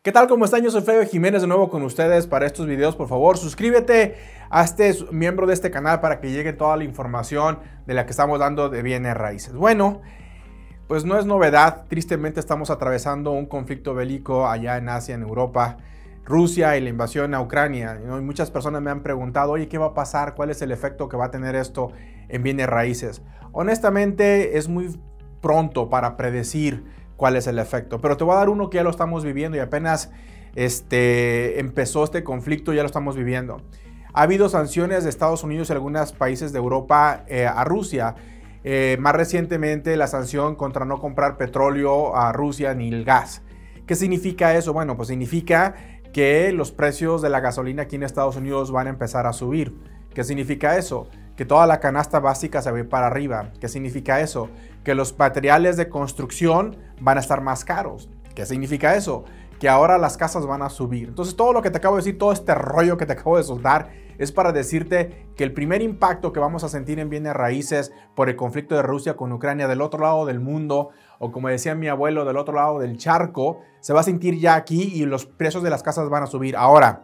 ¿Qué tal? ¿Cómo están? Yo soy Flavio Jiménez de nuevo con ustedes para estos videos. Por favor, suscríbete, hazte miembro de este canal para que llegue toda la información de la que estamos dando de bienes raíces. Bueno, pues no es novedad. Tristemente estamos atravesando un conflicto bélico allá en Asia, en Europa. Rusia y la invasión a Ucrania. Y muchas personas me han preguntado, oye, ¿qué va a pasar? ¿Cuál es el efecto que va a tener esto en bienes raíces? Honestamente, es muy pronto para predecir cuál es el efecto, pero te voy a dar uno que ya lo estamos viviendo y apenas empezó este conflicto, ya lo estamos viviendo. Ha habido sanciones de Estados Unidos y algunos países de Europa a Rusia. Más recientemente la sanción contra no comprar petróleo a Rusia ni el gas. ¿Qué significa eso? Bueno, pues significa que los precios de la gasolina aquí en Estados Unidos van a empezar a subir. ¿Qué significa eso? Que toda la canasta básica se va a ir para arriba. ¿Qué significa eso? Que los materiales de construcción van a estar más caros. ¿Qué significa eso? Que ahora las casas van a subir. Entonces todo lo que te acabo de decir, todo este rollo que te acabo de soltar, es para decirte que el primer impacto que vamos a sentir en bienes raíces por el conflicto de Rusia con Ucrania del otro lado del mundo, o como decía mi abuelo, del otro lado del charco, se va a sentir ya aquí y los precios de las casas van a subir. Ahora,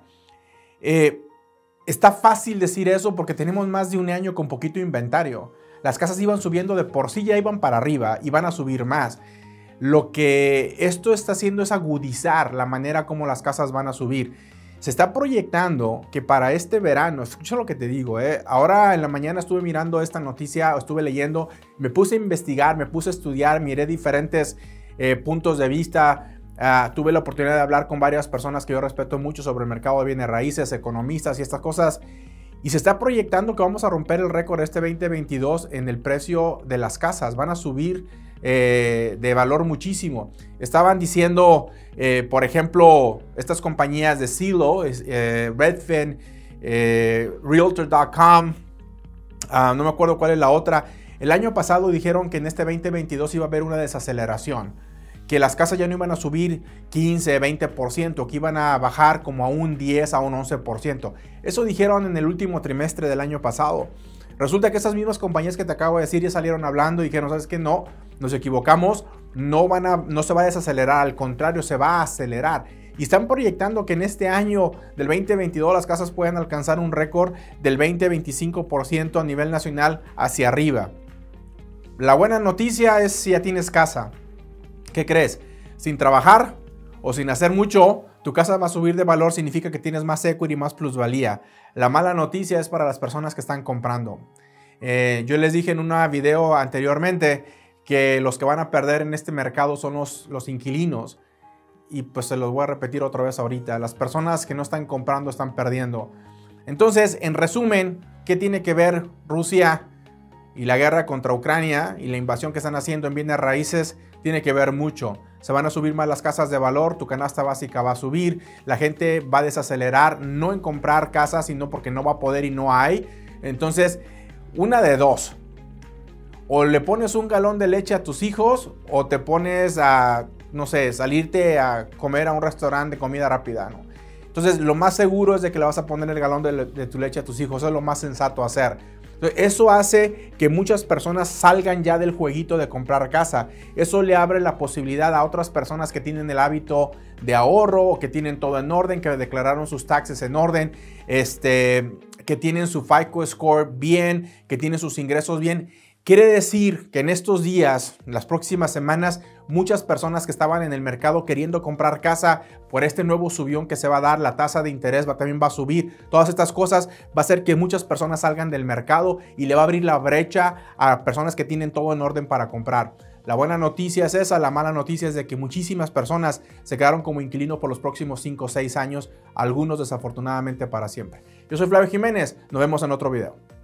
está fácil decir eso porque tenemos más de un año con poquito inventario. Las casas iban subiendo de por sí, ya iban para arriba y van a subir más. Lo que esto está haciendo es agudizar la manera como las casas van a subir. Se está proyectando que para este verano, escucha lo que te digo, ahora en la mañana estuve mirando esta noticia, estuve leyendo, me puse a investigar, me puse a estudiar, miré diferentes puntos de vista. Tuve la oportunidad de hablar con varias personas que yo respeto mucho sobre el mercado de bienes raíces, economistas y estas cosas. Y se está proyectando que vamos a romper el récord este 2022 en el precio de las casas. Van a subir de valor muchísimo. Estaban diciendo, por ejemplo, estas compañías de Zillow, Redfin, Realtor.com, no me acuerdo cuál es la otra. El año pasado dijeron que en este 2022 iba a haber una desaceleración, que las casas ya no iban a subir 15, 20%, que iban a bajar como a un 10, a un 11%. Eso dijeron en el último trimestre del año pasado. Resulta que esas mismas compañías que te acabo de decir ya salieron hablando y dijeron, ¿sabes qué? No, nos equivocamos, no se va a desacelerar, al contrario, se va a acelerar. Y están proyectando que en este año del 2022 las casas puedan alcanzar un récord del 20-25% a nivel nacional hacia arriba. La buena noticia es si ya tienes casa. ¿Qué crees? Sin trabajar o sin hacer mucho, tu casa va a subir de valor, significa que tienes más equity y más plusvalía. La mala noticia es para las personas que están comprando. Yo les dije en un video anteriormente que los que van a perder en este mercado son los inquilinos. Y pues se los voy a repetir otra vez ahorita. Las personas que no están comprando están perdiendo. Entonces, en resumen, ¿qué tiene que ver Rusia y la guerra contra Ucrania y la invasión que están haciendo en bienes raíces? Tiene que ver mucho. Se van a subir más las casas de valor, tu canasta básica va a subir, la gente va a desacelerar, no en comprar casas, sino porque no va a poder y no hay. Entonces, una de dos. O le pones un galón de leche a tus hijos o te pones a, no sé, salirte a comer a un restaurante de comida rápida, ¿no? Entonces, lo más seguro es de que le vas a poner el galón de tu leche a tus hijos. Eso es lo más sensato a hacer. Eso hace que muchas personas salgan ya del jueguito de comprar casa. Eso le abre la posibilidad a otras personas que tienen el hábito de ahorro o que tienen todo en orden, que declararon sus taxes en orden, que tienen su FICO score bien, que tienen sus ingresos bien. Quiere decir que en estos días, las próximas semanas, muchas personas que estaban en el mercado queriendo comprar casa por este nuevo subión que se va a dar, la tasa de interés también va a subir, todas estas cosas va a hacer que muchas personas salgan del mercado y le va a abrir la brecha a personas que tienen todo en orden para comprar. La buena noticia es esa, la mala noticia es de que muchísimas personas se quedaron como inquilino por los próximos 5 o 6 años, algunos desafortunadamente para siempre. Yo soy Flavio Jiménez, nos vemos en otro video.